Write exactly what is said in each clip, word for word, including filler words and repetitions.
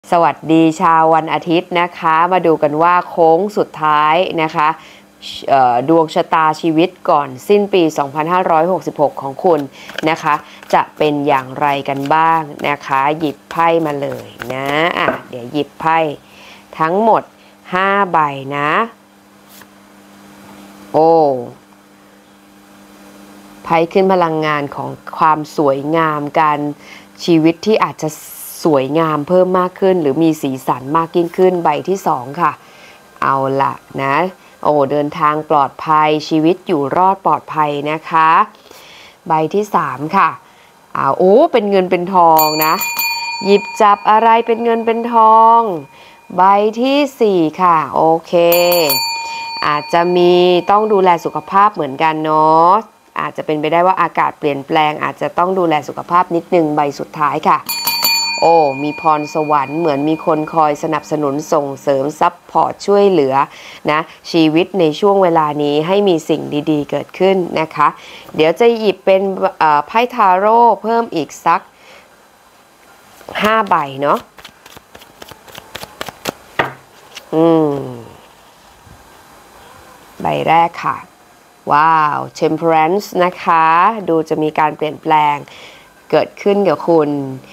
สวัสดีชาววันอาทิตย์นะคะมาดูกันว่าโค้งสุดท้ายนะคะดวงชะตาชีวิตก่อนสิ้นปี สองพันห้าร้อยหกสิบหก ของคุณนะคะจะเป็นอย่างไรกันบ้างนะคะหยิบไพ่มาเลยนะอ่ะเดี๋ยวหยิบไพ่ทั้งหมดห้าใบนะโอ้ไพ่ขึ้นพลังงานของความสวยงามการชีวิตที่อาจจะสวยงามเพิ่มมากขึ้นหรือมีสีสันมากยิ่งขึ้นใบที่สองค่ะเอาละนะโอ้เดินทางปลอดภัยชีวิตอยู่รอดปลอดภัยนะคะใบที่สามค่ะอ้าวโอ้เป็นเงินเป็นทองนะหยิบจับอะไรเป็นเงินเป็นทองใบที่สี่ค่ะโอเคอาจจะมีต้องดูแลสุขภาพเหมือนกันเนาะอาจจะเป็นไปได้ว่าอากาศเปลี่ยนแปลงอาจจะต้องดูแลสุขภาพนิดนึงใบสุดท้ายค่ะโอ้มีพรสวรรค์เหมือนมีคนคอยสนับสนุนส่งเสริมซัพพอร์ตช่วยเหลือนะชีวิตในช่วงเวลานี้ให้มีสิ่งดีๆเกิดขึ้นนะคะเดี๋ยวจะหยิบเป็นไพ่ทาโร่เพิ่มอีกสักห้าใบเนาะอืมใบแรกค่ะว้าว Temperance นะคะดูจะมีการเปลี่ยนแปลงเกิดขึ้นกับคุณ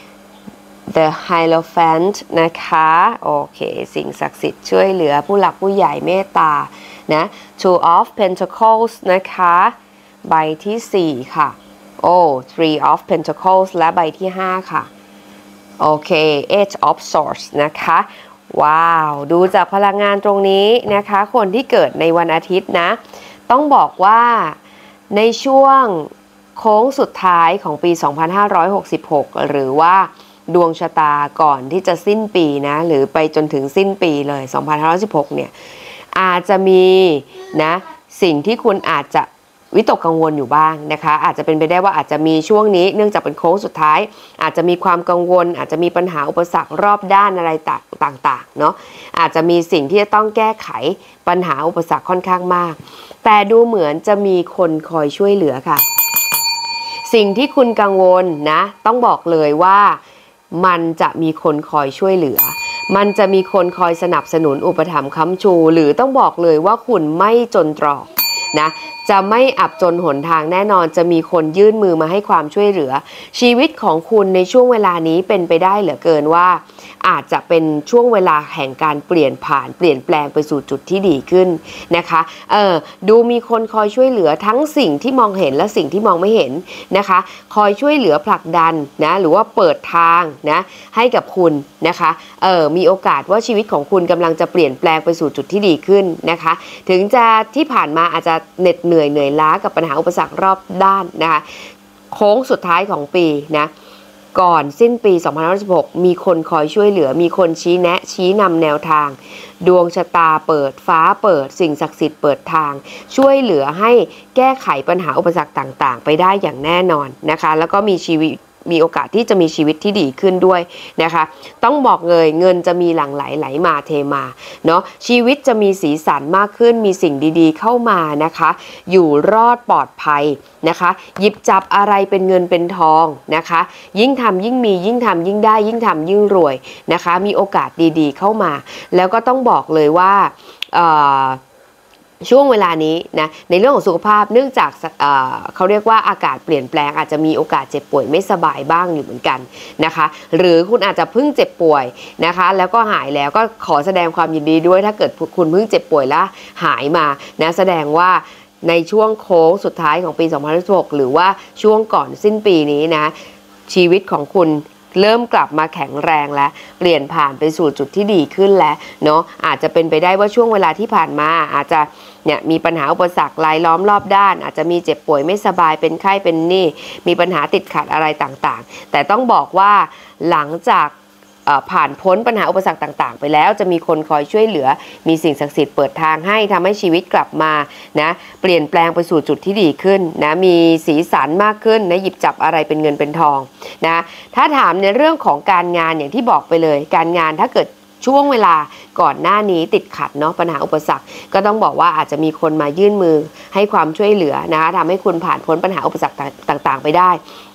The Hierophant นะคะโอเคสิ่งศักดิ์สิทธิ์ช่วยเหลือผู้หลักผู้ใหญ่เมตตานะ Two of Pentacles นะคะใบที่สี่ค่ะโอ้ Three of Pentacles และใบที่ห้าค่ะโอเค Eight of Swords นะคะว้าวดูจากพลังงานตรงนี้นะคะคนที่เกิดในวันอาทิตย์นะต้องบอกว่าในช่วงโค้งสุดท้ายของปี สองพันห้าร้อยหกสิบหก หรือว่าดวงชะตาก่อนที่จะสิ้นปีนะหรือไปจนถึงสิ้นปีเลย สองพันห้าร้อยสิบหก เนี่ยอาจจะมีนะสิ่งที่คุณอาจจะวิตกกังวลอยู่บ้างนะคะอาจจะเป็นไปได้ว่าอาจจะมีช่วงนี้เนื่องจากเป็นโค้งสุดท้ายอาจจะมีความกังวลอาจจะมีปัญหาอุปสรรครอบด้านอะไรต่างๆเนาะอาจจะมีสิ่งที่จะต้องแก้ไขปัญหาอุปสรรคค่อนข้างมากแต่ดูเหมือนจะมีคนคอยช่วยเหลือค่ะสิ่งที่คุณกังวลนะต้องบอกเลยว่ามันจะมีคนคอยช่วยเหลือมันจะมีคนคอยสนับสนุนอุปถัมภ์ค้ำชูหรือต้องบอกเลยว่าคุณไม่จนตรอกนะจะไม่อับจนหนทางแน่นอนจะมีคนยื่นมือมาให้ความช่วยเหลือชีวิตของคุณในช่วงเวลานี้เป็นไปได้เหลือเกินว่าอาจจะเป็นช่วงเวลาแห่งการเปลี่ยนผ่านเปลี่ยนแปลงไปสู่จุดที่ดีขึ้นนะคะเออดูมีคนคอยช่วยเหลือทั้งสิ่งที่มองเห็นและสิ่งที่มองไม่เห็นนะคะคอยช่วยเหลือผลักดันนะหรือว่าเปิดทางนะให้กับคุณนะคะเออมีโอกาสว่าชีวิตของคุณกำลังจะเปลี่ยนแปลงไปสู่จุดที่ดีขึ้นนะคะถึงจะที่ผ่านมาอาจจะเหน็ดเหนื่อยเหนื่อยล้ากับปัญหาอุปสรรครอบด้านนะคะโค้งสุดท้ายของปีนะก่อนสิ้นปี สองพันห้าร้อยสิบหก มีคนคอยช่วยเหลือมีคนชี้แนะชี้นำแนวทางดวงชะตาเปิดฟ้าเปิดสิ่งศักดิ์สิทธิ์เปิดทางช่วยเหลือให้แก้ไขปัญหาอุปสรรคต่างๆไปได้อย่างแน่นอนนะคะแล้วก็มีชีวิตมีโอกาสที่จะมีชีวิตที่ดีขึ้นด้วยนะคะต้องบอกเลยเงินจะมีหลั่งไหลไหลมาเทมาเนาะชีวิตจะมีสีสันมากขึ้นมีสิ่งดีๆเข้ามานะคะอยู่รอดปลอดภัยนะคะหยิบจับอะไรเป็นเงินเป็นทองนะคะยิ่งทำยิ่งมียิ่งทำยิ่งได้ยิ่งทำยิ่งรวยนะคะมีโอกาสดีๆเข้ามาแล้วก็ต้องบอกเลยว่าเอ่อช่วงเวลานี้นะในเรื่องของสุขภาพเนื่องจาก เอ่อ เขาเรียกว่าอากาศเปลี่ยนแปลงอาจจะมีโอกาสเจ็บป่วยไม่สบายบ้างอยู่เหมือนกันนะคะหรือคุณอาจจะเพิ่งเจ็บป่วยนะคะแล้วก็หายแล้วก็ขอแสดงความยินดีด้วยถ้าเกิดคุณเพิ่งเจ็บป่วยแล้วหายมานะแสดงว่าในช่วงโค้งสุดท้ายของปี สองพันห้าร้อยสิบหก หรือว่าช่วงก่อนสิ้นปีนี้นะชีวิตของคุณเริ่มกลับมาแข็งแรงแล้วเปลี่ยนผ่านไปสู่จุดที่ดีขึ้นแล้วเนาะอาจจะเป็นไปได้ว่าช่วงเวลาที่ผ่านมาอาจจะเนี่ยมีปัญหาอุปสรรครายล้อมรอบด้านอาจจะมีเจ็บป่วยไม่สบายเป็นไข้เป็นหนี้มีปัญหาติดขัดอะไรต่างๆแต่ต้องบอกว่าหลังจากผ่านพ้นปัญหาอุปสรรคต่างๆไปแล้วจะมีคนคอยช่วยเหลือมีสิ่งศักดิ์สิทธิ์เปิดทางให้ทำให้ชีวิตกลับมานะเปลี่ยนแปลงไปสู่จุดที่ดีขึ้นนะมีสีสันมากขึ้นนะหยิบจับอะไรเป็นเงินเป็นทองนะถ้าถามในเรื่องของการงานอย่างที่บอกไปเลยการงานถ้าเกิดช่วงเวลาก่อนหน้านี้ติดขัดเนาะปัญหาอุปสรรคก็ต้องบอกว่าอาจจะมีคนมายื่นมือให้ความช่วยเหลือนะคะทำให้คุณผ่านพ้นปัญหาอุปสรรคต่างๆไปได้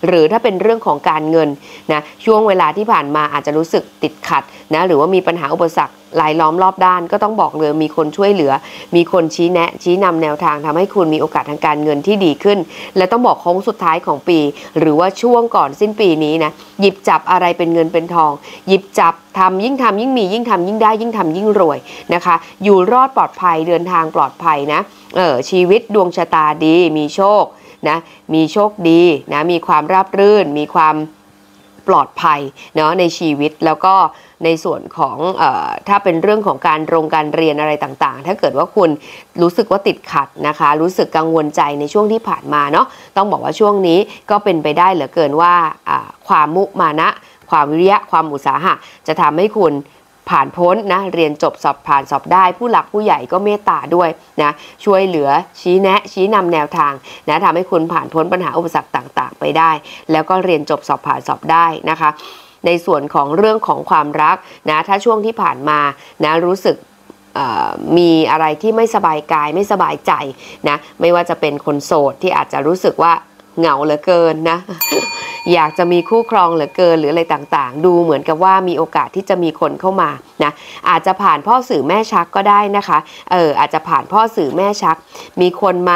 หรือถ้าเป็นเรื่องของการเงินนะช่วงเวลาที่ผ่านมาอาจจะรู้สึกติดขัดนะหรือว่ามีปัญหาอุปสรรครายล้อมรอบด้านก็ต้องบอกเลยมีคนช่วยเหลือมีคนชี้แนะชี้นำแนวทางทำให้คุณมีโอกาสทางการเงินที่ดีขึ้นและต้องบอกโค้งสุดท้ายของปีหรือว่าช่วงก่อนสิ้นปีนี้นะหยิบจับอะไรเป็นเงินเป็นทองหยิบจับทำยิ่งทำยิ่งมียิ่งทำยิ่งได้ยิ่งทำยิ่งรวยนะคะอยู่รอดปลอดภัยเดินทางปลอดภัยนะเออชีวิตดวงชะตาดีมีโชคนะมีโชคดีนะมีความราบรื่นมีความปลอดภัยเนาะในชีวิตแล้วก็ในส่วนของเอ่อถ้าเป็นเรื่องของการโรงการเรียนอะไรต่างๆถ้าเกิดว่าคุณรู้สึกว่าติดขัดนะคะรู้สึกกังวลใจในช่วงที่ผ่านมาเนาะต้องบอกว่าช่วงนี้ก็เป็นไปได้เหลือเกินว่าความมุมานะความวิริยะความอุตสาหะจะทำให้คุณผ่านพ้นนะเรียนจบสอบผ่านสอบได้ผู้หลักผู้ใหญ่ก็เมตตาด้วยนะช่วยเหลือชี้แนะชี้นำแนวทางนะทำให้คุณผ่านพ้นปัญหาอุปสรรคต่างๆไปได้แล้วก็เรียนจบสอบผ่านสอบได้นะคะในส่วนของเรื่องของความรักนะถ้าช่วงที่ผ่านมานะรู้สึกมีอะไรที่ไม่สบายกายไม่สบายใจนะไม่ว่าจะเป็นคนโสดที่อาจจะรู้สึกว่าเหงาเหลือเกินนะอยากจะมีคู่ครองเหลือเกินหรืออะไรต่างๆดูเหมือนกับว่ามีโอกาสที่จะมีคนเข้ามานะอาจจะผ่านพ่อสื่อแม่ชักก็ได้นะคะเอออาจจะผ่านพ่อสื่อแม่ชักมีคนมา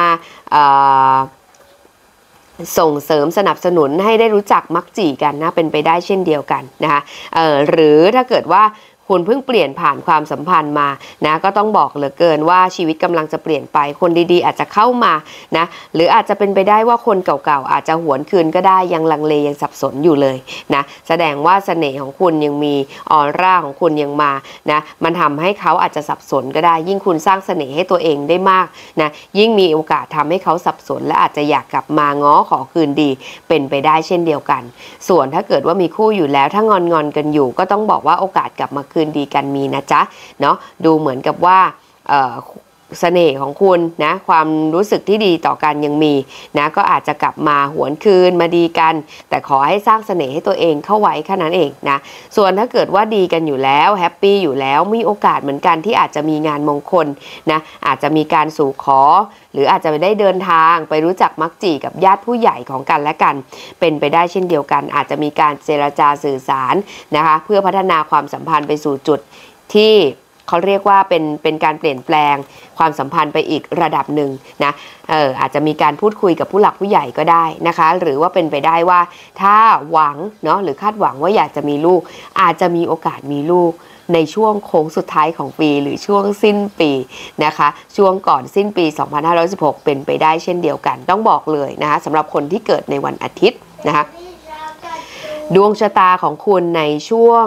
ส่งเสริมสนับสนุนให้ได้รู้จักมักจีกันนะเป็นไปได้เช่นเดียวกันนะคะเออหรือถ้าเกิดว่าคุณเพิ่งเปลี่ยนผ่านความสัมพันธ์มานะก็ต้องบอกเหลือเกินว่าชีวิตกำลังจะเปลี่ยนไปคนดีๆอาจจะเข้ามานะหรืออาจจะเป็นไปได้ว่าคนเก่าๆอาจจะหวนคืนก็ได้ยังลังเลยังสับสนอยู่เลยนะแสดงว่าเสน่ห์ของคุณยังมีออร่าของคุณยังมานะมันทำให้เขาอาจจะสับสนก็ได้ยิ่งคุณสร้างเสน่ห์ให้ตัวเองได้มากนะยิ่งมีโอกาสทำให้เขาสับสนและอาจจะอยากกลับมาง้อขอคืนดีเป็นไปได้เช่นเดียวกันส่วนถ้าเกิดว่ามีคู่อยู่แล้วถ้างอนๆกันอยู่ก็ต้องบอกว่าโอกาสกลับมาคืนดีกันมีนะจ๊ะเนาะดูเหมือนกับว่าเอ่อเสน่ห์ของคุณนะความรู้สึกที่ดีต่อกันยังมีนะก็อาจจะกลับมาหวนคืนมาดีกันแต่ขอให้สร้างเสน่ห์ให้ตัวเองเข้าไว้แค่นั้นเองนะส่วนถ้าเกิดว่าดีกันอยู่แล้วแฮปปี้อยู่แล้วมีโอกาสเหมือนกันที่อาจจะมีงานมงคลนะอาจจะมีการสู่ขอหรืออาจจะไปได้เดินทางไปรู้จักมักจีกับญาติผู้ใหญ่ของกันและกันเป็นไปได้เช่นเดียวกันอาจจะมีการเจรจาสื่อสารนะคะเพื่อพัฒนาความสัมพันธ์ไปสู่จุดที่เขาเรียกว่าเป็นเป็นการเปลี่ยนแปลงความสัมพันธ์ไปอีกระดับหนึ่งนะเอออาจจะมีการพูดคุยกับผู้หลักผู้ใหญ่ก็ได้นะคะหรือว่าเป็นไปได้ว่าถ้าหวังเนาะหรือคาดหวังว่าอยากจะมีลูกอาจจะมีโอกาสมีลูกในช่วงโค้งสุดท้ายของปีหรือช่วงสิ้นปีนะคะช่วงก่อนสิ้นปีสองพันห้าร้อยสิบหกเป็นไปได้เช่นเดียวกันต้องบอกเลยนะคะสำหรับคนที่เกิดในวันอาทิตย์นะคะดวงชะตาของคุณในช่วง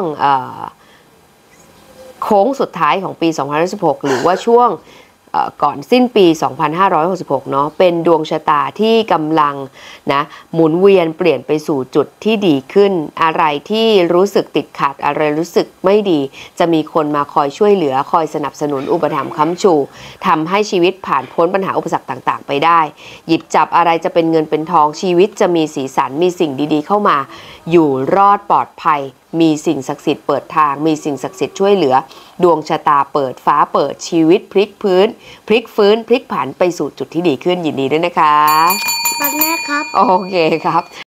โค้งสุดท้ายของปีสองพันห้าร้อยสิบหกหรือว่าช่วงก่อนสิ้นปีสองพันห้าร้อยหกสิบหกเนาะเป็นดวงชะตาที่กำลังนะหมุนเวียนเปลี่ยนไปสู่จุดที่ดีขึ้นอะไรที่รู้สึกติดขัดอะไรรู้สึกไม่ดีจะมีคนมาคอยช่วยเหลือคอยสนับสนุนอุปถัมภ์ค้ำชูทำให้ชีวิตผ่านพ้นปัญหาอุปสรรคต่างๆไปได้หยิบจับอะไรจะเป็นเงินเป็นทองชีวิตจะมีสีสันมีสิ่งดีๆเข้ามาอยู่รอดปลอดภัยมีสิ่งศักดิ์สิทธิ์เปิดทางมีสิ่งศักดิ์สิทธิ์ช่วยเหลือดวงชะตาเปิดฟ้าเปิดชีวิตพลิกพื้นพลิกฟื้นพลิกผันไปสู่จุดที่ดีขึ้นยินดีด้วยนะคะวันแรกครับโอเคครับ